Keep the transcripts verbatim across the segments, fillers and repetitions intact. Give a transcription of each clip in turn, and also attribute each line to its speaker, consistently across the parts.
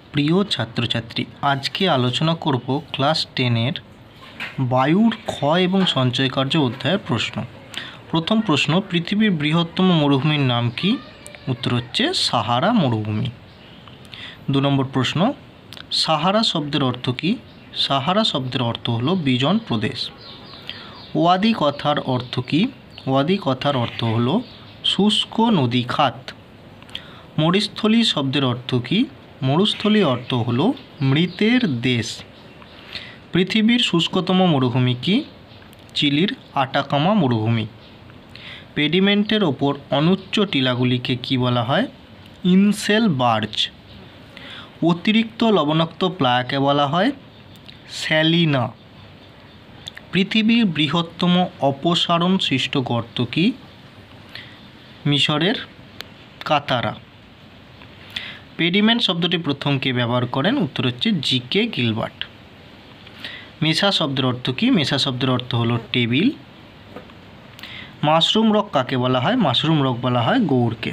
Speaker 1: প্রিয় ছাত্রছাত্রী, আজকে আলোচনা করব ক্লাস টেনের বায়ুর ক্ষয় এবং সঞ্চয় কার্য অধ্যায়ের প্রশ্ন। প্রথম প্রশ্ন, পৃথিবীর বৃহত্তম মরুভূমির নাম কি? উত্তর হচ্ছে সাহারা মরুভূমি। দু নম্বর প্রশ্ন, সাহারা শব্দের অর্থ কি? সাহারা শব্দের অর্থ হলো বিজন প্রদেশ। ওয়াদি কথার অর্থ কি? ওয়াদি কথার অর্থ হলো শুষ্ক নদী খাত। মরুস্থলী শব্দের অর্থ কি? মরুস্থলী অর্থ হলো মৃতের দেশ। পৃথিবীর শুষ্কতম মরুভূমি কি? চিলির আটাকামা মরুভূমি। পেডিমেন্টের ওপর অনুচ্চ টিলাগুলিকে কি বলা হয়? Inselberg. অতিরিক্ত লবণাক্ত প্লায়াকে বলা হয় স্যালিনা। পৃথিবীর বৃহত্তম অপসারণ সৃষ্ট গর্ত কি? মিশরের কাতারা। পেডিমেন্ট শব্দটি প্রথম কে ব্যবহার করেন? উত্তর হচ্ছে জি কে গিলবার্ট। মেসা শব্দের অর্থ কি? মেসা শব্দের অর্থ হলো টেবিল। মাশরুম রক কাকে বলা হয়? মাশরুম রক বলা হয় গৌড়কে।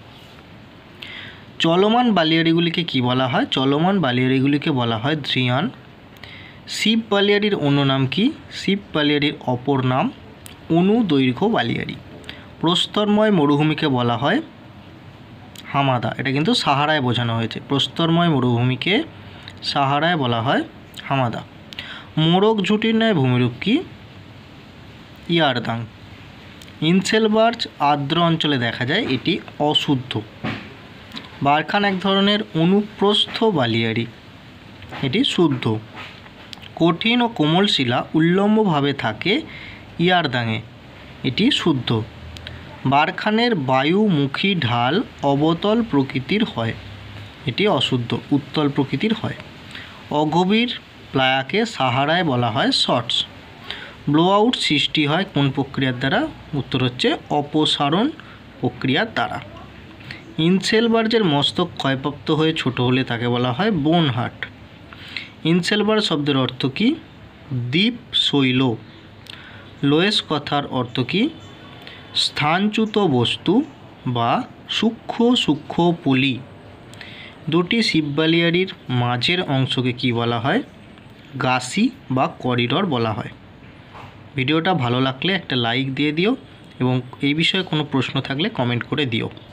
Speaker 1: চলমান বালিয়াড়িগুলিকে কি বলা হয়? চলমান বালিয়াড়িগুলিকে বলা হয় ধ্রিয়ান। শিব বালিয়াড়ির অন্য নাম কি? শিব বালিয়াড়ির অপর নাম অনুদৈর্ঘ্য বালিয়াড়ি। প্রস্তরময় মরুভূমিকে বলা হয় হামাদা। এটা কিন্তু সাহারায় বোঝানো হয়েছে। প্রস্তরময় মরুভূমিকে সাহারায় বলা হয় হামাদা। মোরগ ঝুঁটির ন্যায় ভূমিরূপ কি? ইয়ারদাং। ইনসেলবার্জ আর্দ্র অঞ্চলে দেখা যায়, এটি অশুদ্ধ। বারখান এক ধরনের অনুপ্রস্থ বালিয়াড়ি, এটি শুদ্ধ। কঠিন ও কোমল শিলা উল্লম্বভাবে থাকে ইয়ারদাংয়ে, এটি শুদ্ধ। বারখানের বায়ুমুখী ঢাল অবতল প্রকৃতির হয়, এটি অশুদ্ধ, উত্তল প্রকৃতির হয়। অগভীর প্লায়াকে সাহারায় বলা হয় শর্টস। ব্লো আউট সৃষ্টি হয় কোন প্রক্রিয়ার দ্বারা? উত্তর হচ্ছে অপসারণ প্রক্রিয়ার দ্বারা। ইনসেলবার্জের মস্তক ক্ষয়প্রাপ্ত হয়ে ছোট হলে তাকে বলা হয় বোন হার্ট। ইনসেলবার্জ শব্দের অর্থ কি? দ্বীপ শৈল। লোয়েস কথার অর্থ কি? স্থানচ্যুত বস্তু বা সূক্ষ্ম সূক্ষ্ম পলি। দুটি শিববালিয়াড়ির মাঝের অংশকে কি বলা হয়? গাসি বা করিডর বলা হয়। ভিডিওটা ভালো লাগলে একটা লাইক দিয়ে দিও এবং এই বিষয়ে কোনো প্রশ্ন থাকলে কমেন্ট করে দিও।